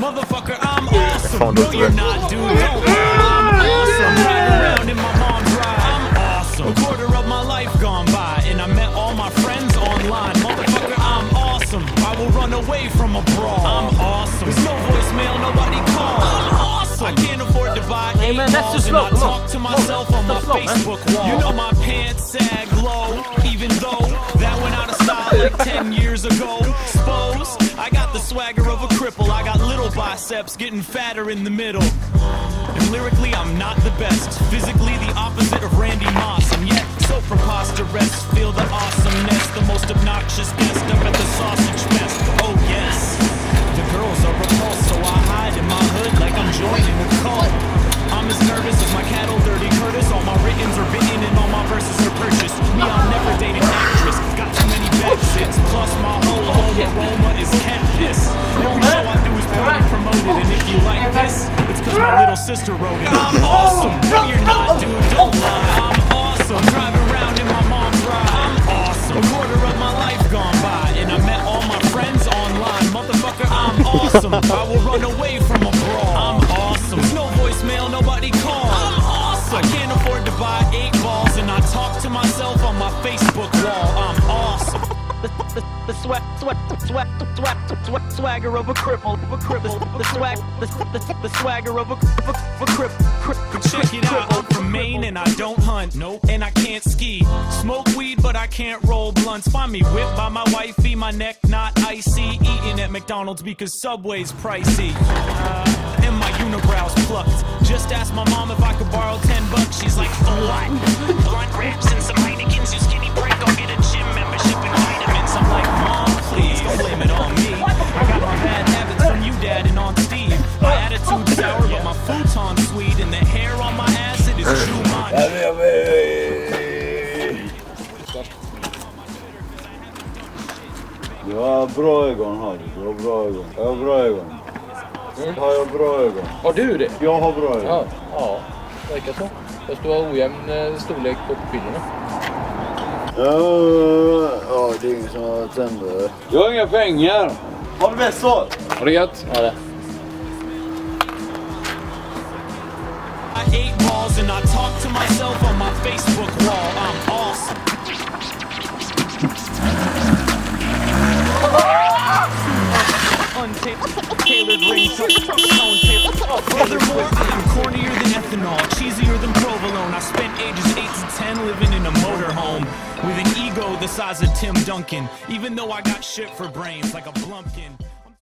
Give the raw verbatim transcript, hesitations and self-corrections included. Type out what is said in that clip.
Motherfucker, I'm awesome. No, you're not, dude. Don't lie. I'm awesome. Riding around in my mom's ride. I'm awesome. A quarter of my life gone by, and I met all my friends online. Motherfucker, I'm awesome. I will run away from a brawl. I'm awesome. There's no voicemail, nobody call. I'm awesome. I can't afford to buy Hey, eight man, that's balls, too and slow. I Come talk on. to myself on my Stop slow, man. Facebook wall. You know my pants sag low, even though that went out of style like ten years ago. Suppose I got the swagger of a cripple. I got little biceps getting fatter in the middle. And lyrically, I'm not the best. Physically, the opposite of Randy Moss. And yet, so preposterous. Feel the awesomeness. The most obnoxious guest up at the sausage fest. Oh, yes. The girls are repulsed, so I hide in my hood like I'm joining a cult. I'm as nervous as my cattle, Dirty Curtis. All my writtens are bitten and all my verses are purchased. Me, I'll never date an actress. Got too many bed sits. Plus, my whole home aroma is cat piss. Every show I do is poorly promoted. And if you like this, it's because my little sister wrote it. I'm awesome. No, you're not, dude. Don't lie. I'm awesome. Driving around in my mom's ride. I'm awesome. A quarter of my life gone by, and I met all my friends online. Motherfucker, I'm awesome. I will run away from a brawl. I'm awesome. There's no voicemail, nobody call. I'm awesome. I can't afford to buy eight balls, and I talk to myself on my Facebook wall. I'm awesome. The, the, the swag, swag, swag, swag, swag, swagger of a cripple, of a cripple. The swag, the, the, the swagger of a, of a, of a cripple. Check it out, I'm from Maine and I don't hunt, nope, and I can't ski. Smoke weed, but I can't roll blunts. Find me whipped by my wifey, my neck not icy. Eating at McDonald's because Subway's pricey. Uh, and my unibrows plucked. Just asked my mom if I could borrow ten bucks. She's like, for what? Blunt wraps and some Heinekens. You skinny break, I'll get a gym membership and vitamins. I'm like, Mom, please don't blame it on me. I got my bad habits from you, Dad, and Aunt Steve. My attitude's sour, but my futon's sweet, and the hair on my ass, it is true mine. Du har bra ögon, har du. Du har bra ögon. Jag har bra ögon. Mm. Har jag bra ögon? Har du det? Jag har bra ögon. Ja, ja, verkar så. Fast du har ojämn eh, storlek på pupillerna. Ja, ja, det är ingen som har tänder. Jag har inga pengar. Ha det bäst så. Har det gött? Ja, det. I eight balls and I talk to myself on my Facebook wall. I'm awesome. Untailored ring, tone tip. Furthermore, I'm cornier than ethanol, cheesier than provolone. I spent ages eight to ten living in a motorhome with an ego the size of Tim Duncan. Even though I got shit for brains like a Blumpkin.